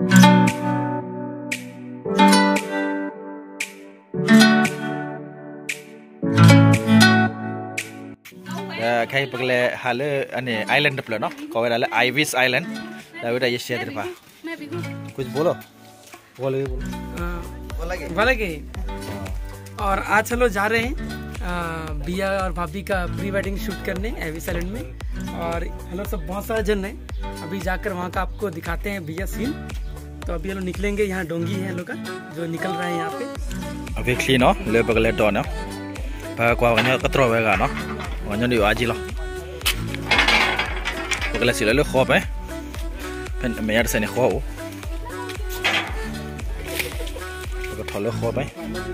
Kayak pakai hal ane island dapet no, kau ada Ivis Island, dah udah yes share terpa. कुछ बोलो बोलेंगे और आज चलो जा रहे हैं बिया और भाभी का प्री वेडिंग शूट करने एविस आइलैंड में और हम लोग सब बहुत सारा जन है अभी जाकर वहाँ का आपको दिखाते हैं बिया सीन तो अभी हम लोग निकलेंगे यहाँ डोंगी है लोग का जो निकल रहे हैं यहाँ पे अभी क्लीन हो ले बगले डॉन है पर क्या वान्या कतरा होगा ना वान्या नहीं आज ही लो बगले सिले लो ख़ौफ है फिर मैं यार से नहीं ख़ौफ बगले थोड़े ख़ौफ है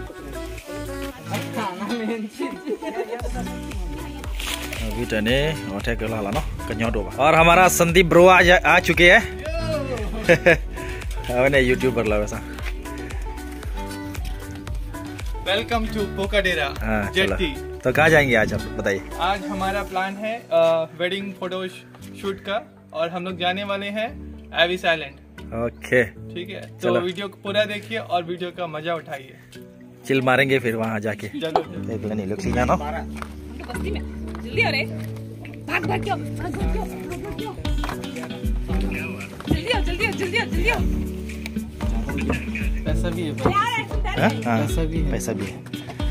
अभी तो नहीं उठे के लाला ना कन्या डोबा और हमारा संदीप ब्रो आ चुके हैं हमने यूट्यूबर ला वैसा वेलकम टू पोकाडेरा जेटी। तो कहाँ जाएंगे आज आप बताइए। आज हमारा प्लान है वेडिंग फोटो शूट का और हम लोग जाने वाले हैं एविस आइलैंड। ओके ठीक है तो वीडियो को पूरा देखिए और वीडियो का मजा उठाइए। चिल मारेंगे फिर वहाँ जाके नहीं लोग सीना ना जल्दी अरे भाग भाग क्यों जल्दी पैसा भी है पैसा भी है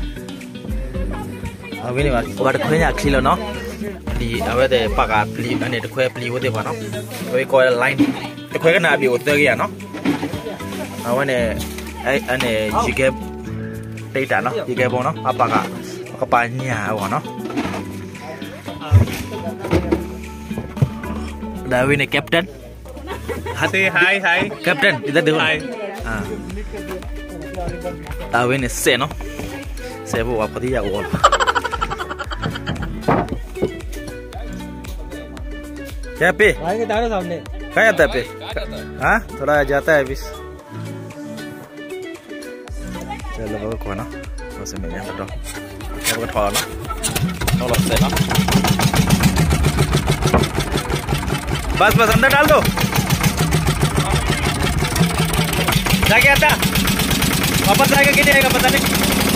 अभी नहीं बात बात कोई नहीं अक्सर ना दी अबे दे पका प्ली अने तो कोई प्ली होते पाना कोई लाइन तो कोई का ना भी होते गया ना अवने अने जिके तेटा ना जिके बोना apa kak kepanya wono Dawi nih Captain Say hi Captain kita dulu hi Dawi nih se no se bu apa dia wol क्या पे आएंगे तारे सामने क्या जाता है पे हाँ थोड़ा जाता है अभी चलो बाबू को ना वैसे मैं यहाँ तो क्या बोल रहा ना थोड़ा से ना बस अंदर डाल दो जाके आता वापस आएगा कि नहीं आएगा पता नहीं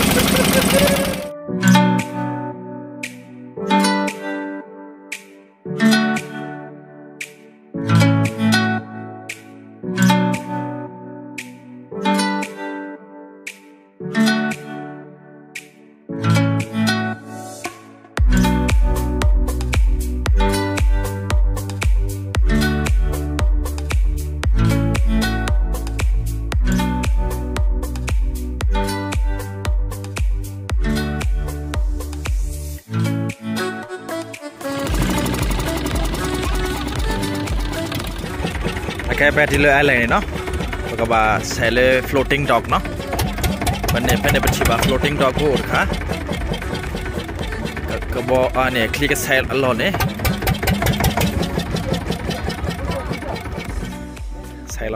kayak pedilo island no kaba sele floating dock no bane bachi ba floating dock ko urkha kabo ane click sail allo ne sail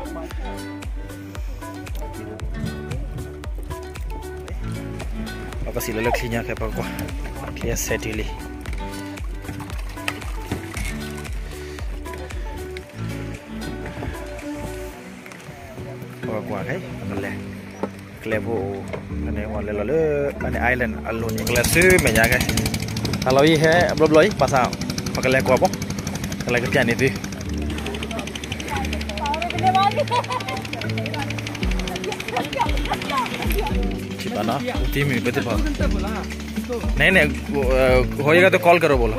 apa sila laksinya kayak apa ko clear setili qua cái mình lẹ level anh em gọi là anh island alone những là sư mày nhà cái kalau ihe belum lagi pasal pakai lek apa kalau kerjaan itu Cipana uti में बेहतर बात नहीं होएगा तो call करो बोलो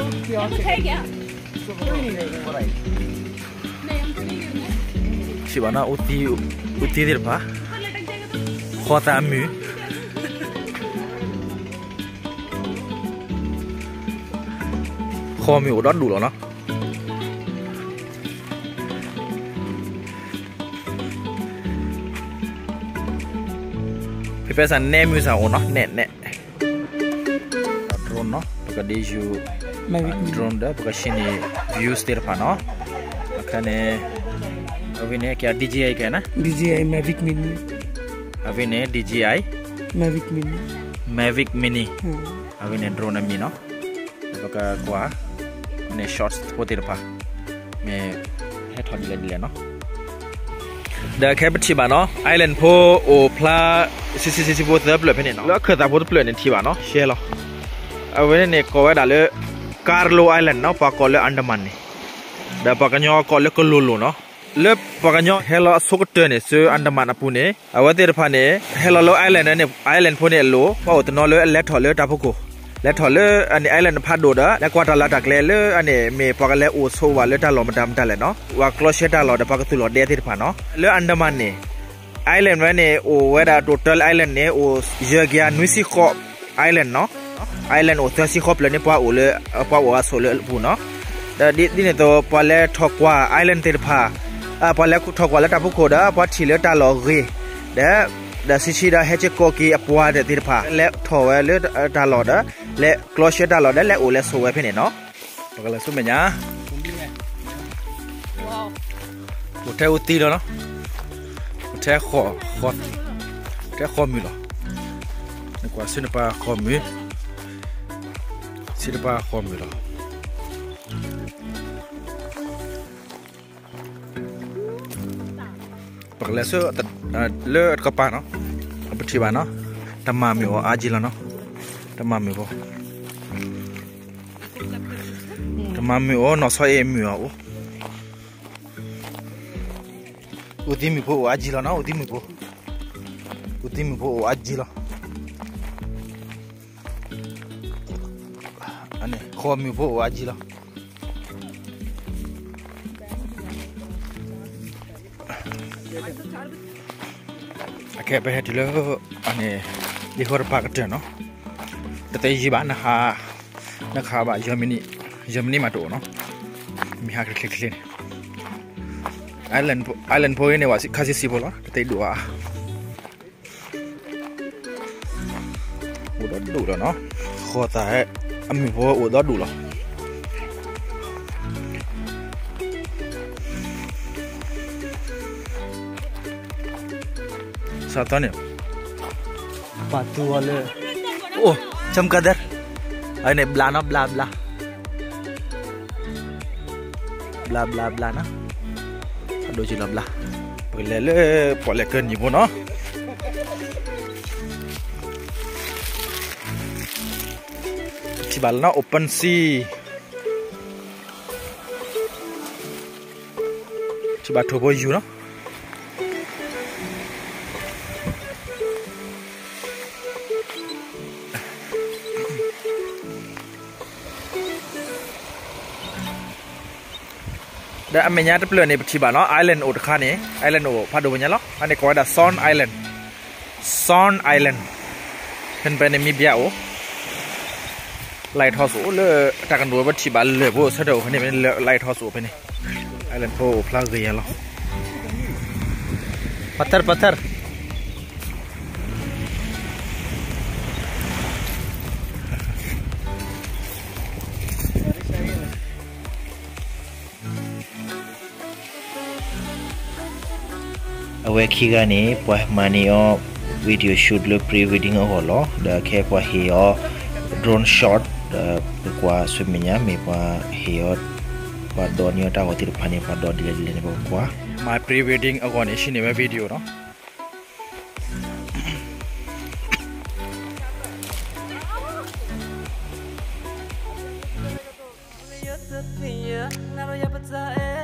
Cipana uti dir pa khota mu khomi udot dulu no pesan name usa ono net drone no pakai deju drone da pakai sini views dir pa no makane अभी ने क्या DJI क्या ना DJI Mavic Mini अभी ने DJI Mavic Mini अभी ने drone मिनो तो का कुआ ने शॉट्स होते रहा मैं है थोड़ी ले लिया ना เดี๋ยวแค่ไปที่บ้านเนาะไอแลนด์โพโอพลาซิโพเตอร์เปลือกเพนเนาะแล้วคือตาโพเปลือกในที่บ้านเนาะเชื่อหรอเอาไว้เนี่ยก็ไว้ด่าเลยคาร์โลไอแลนด์เนาะปากก็เลยอันดามันนี่เดี๋ยวปากกันยอก็เลยก็ลูลูเนาะเลือกปากกันยอเฮลสุกเตอร์เนี่ยซื้ออันดามันอ่ะปุ่นเนี่ยเอาไว้เดี๋ยวพันเนี่ยเฮลโลไอแลนด์เนี่ยไอแลนด์พวกเนี่ยโลว่าอุตนอเลยเล็ดถอดเลยตาพวกกูและถอดเลยอันนี้ไอแลนด์พัดโดดและกว่าตลาดตักเลยอันนี้มีปากเลยโอโซว่าเลยตลอดมาดามตลาดเนาะว่าคลอเชตตลอดแต่ปากตุลอดเดียที่ผ่านเนาะเลยอันดามันเนี่ยไอแลนด์วันนี้โอเวดาทอทัลไอแลนด์เนี่ยโอเยอะแยะนุสิคอไอแลนด์เนาะไอแลนด์โอทัลสิคอเลยเนี่ยพอโอเลยพอโออาโซเลยปุ่นเนาะแต่ดิเนี่ยตัวพอเลยทอกว่าไอแลนด์ที่ผ่าพอเลยทอกว่าแล้วตาพวกกูเด้อพอชิลตลอดเลยเด้อสิชิดาเฮจิโกกีอปวาเดติรพาและทอเวเลตาลอดและคลอเชตาลอดและโอเลโซเวเพเนเนาะปกติสุดมั้ยนะอุเทอุตีเนาะอุเทขอมิลนี่กว่าสินปาขอมิสินปาขอมิลปกติสุดเลือดกระป๋าเนาะปฏิบัติเนาะทำมามีว่าอาจิละเนาะทำมามีว่านอสอยมีว่าอุติมีว่าอาจิละเนาะอุติมีว่าอาจิละอันนี้ข้อมีว่าอาจิละแค่ไปให้ที่เลือกอันนี้ดีกว่าปากกันเนาะแต่ยี่บ้านนะคะบ่าเยอรมนีมาตัวเนาะมีหาคลิกไอแลนด์พอยเนี่ยว่าคาซิซิโบล่ะแต่ดูอ่ะอุดดูแล้วเนาะขอแต่อมีพออุดดูแล้วसाथ ने पातू वाले ओ चमकदर अरे ब्ला ना ब्ला ना दो चिला ब्ला पहले पहले कर नी बोना चिबाल ना ओपन सी चिबा ठोबो यू ना dah amenya tu pelan ni berciba no island ud khan ni island ud padu punya lo ane ko ada Son Island kan pe ni Namibia o lighthouse o le takan do berciba le bo sado kan ni lighthouse o pe ni island po plag ya lo pathar awe khiga ni pwa mani o video shoot lo pre wedding o holo da khe pwa he o drone shot kwa swiminya me pwa he o pwa donio ta hotir phani pwa do dile ni kwa my pre wedding agon ishi ni video no Naro ya